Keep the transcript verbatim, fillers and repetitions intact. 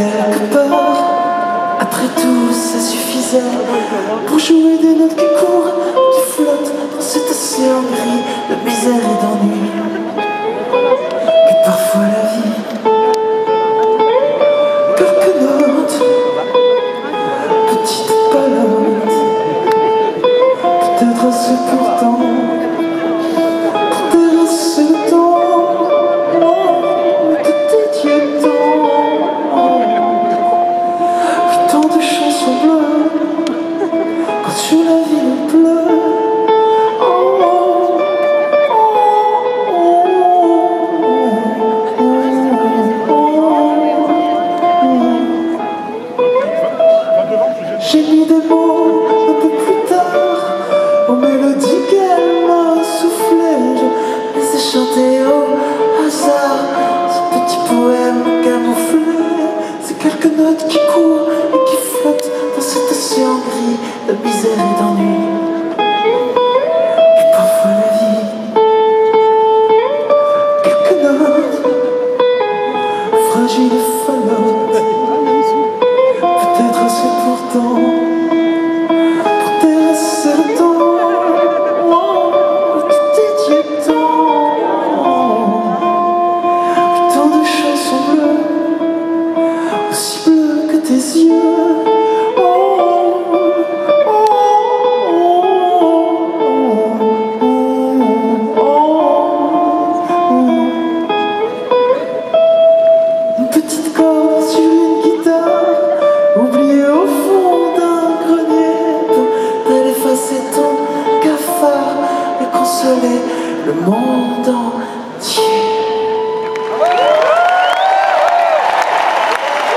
quelque part, après tout ça suffisait pour jouer des notes qui courent, qui flottent dans cet océan gris de misère et d'ennui. Mais parfois la vie, quelques notes, petites palottes, peut-être assez pourtant, peut-être assez le temps. Sur la ville pleut, oh, oh, oh, oh, oh. J'ai mis des mots un peu plus tard aux mélodies qu'elle m'a soufflées. Je les ai chantées au hasard, ce petit poème camouflé. C'est quelques notes qui courent et qui flottent dans cet océan gris de misère et d'ennui. Et parfois la vie, quelques notes, fragiles et fallottes, peut-être assez pourtant, pour terrasser le temps, oh, tout dédié temps, tant de chansons bleues, aussi bleues que tes yeux.